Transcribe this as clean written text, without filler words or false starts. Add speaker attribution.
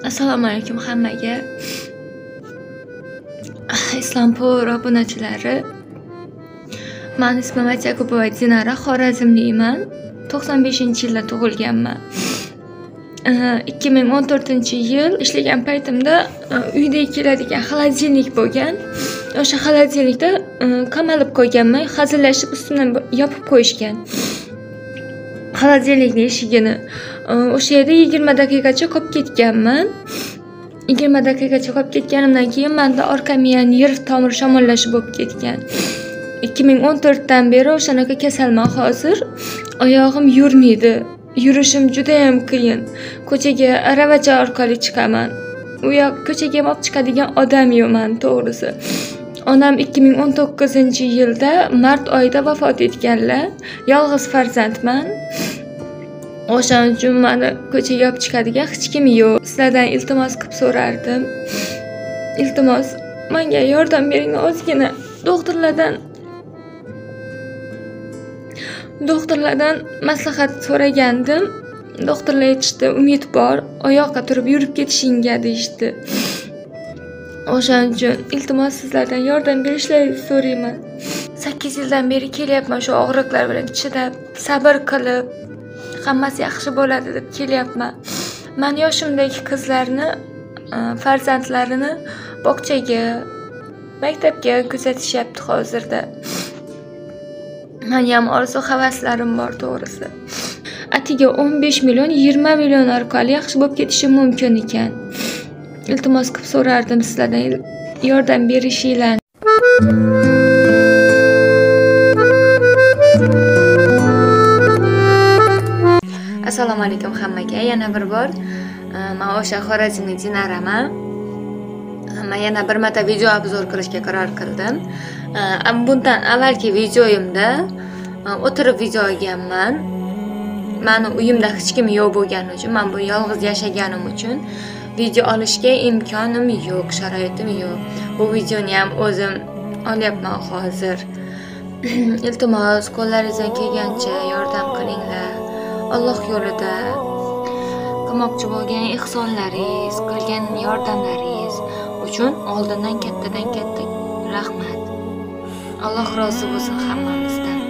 Speaker 1: Assalomu alaykum hammaga. Islampur obunachilari. Men ismim Yakubova Dinara, Xorazmliman. 95-yilda tug'ilganman. 2014-yil ishlagan paytimda uyda keladigan xolodilnik bo'lgan. O'sha xolodilnikda qamalib qo'yganman, hazillashib ustidan yopib qo'yishgan. Xolodilnikning eshigini. O'sha yerda 20 daqiqacha qolib ketganman. 20 daqiqacha qolib ketganimdan keyin menda orqa miyaning yer tomir shamollashi bo'lib ketgan. 2014 dan beri o'shanaqa kasalman hozir. Oyog'im yurmaydi. Yurishim juda ham qiyin. Ko'chaga aravacha orqali chiqaman. U yoq ko'chaga olib chiqadigan odam yo'qman, to'g'risi. Onam 2019-yilda mart oyida vafot etganlar. Yolg'iz farzandman. O'shaning uchun meni ko'chaga olib chiqadigan hech kim yo'q. Sizlardan iltimos qilib so'rardim. Iltimos, menga yordam bering, ozgina doktorlardan maslahat so'ragandim. Doktorlar aytishdi, umid bor, oyoqqa turib yurib ketishingga deyishdi. O'shaning uchun iltimos sizlardan yordam berishlaringizni so'rayman. 8 yildan beri kelyapman shu og'riqlar bilan chidab, sabr qilib, hammasi yaxshi bo'ladi deb kelyapman. Men yoshimdagi qizlarni, farzandlarini bog'chaga, maktabga kuzatishyapti hozirda. Men ham orzu havaslarim bor, to'g'risi. Atiga 15 million, 20 million orqali yaxshi bo'lib ketishi mumkin ekan. Iltimos qilib so'rardim sizlardan yordam berishinglarni. Assalomu alaykum hammaga. Yana bir bor men o'sha Xorazmlik Dinaraman. Men yana bir marta video obzor qilishga qaror qildim. Bundan avvalgi videoyimda o'tirib video olganman. Meni uyimda hech kim yo'q bo'lgani uchun, men bu yolg'iz yashaganim uchun video olishga imkonim yo'q, sharoitim yo'q. Bu videoni ham o'zim olyapman hozir. Iltimos, qo'llaringizdan kelgancha yordam qilinglar. Alloh yo'lida qilmoqchi bo'lgan ihsonlaringiz, qilgan yordamlaringiz uchun oldindan kattadan katta rahmat. Alloh rozi bo'lsin hammamizdan.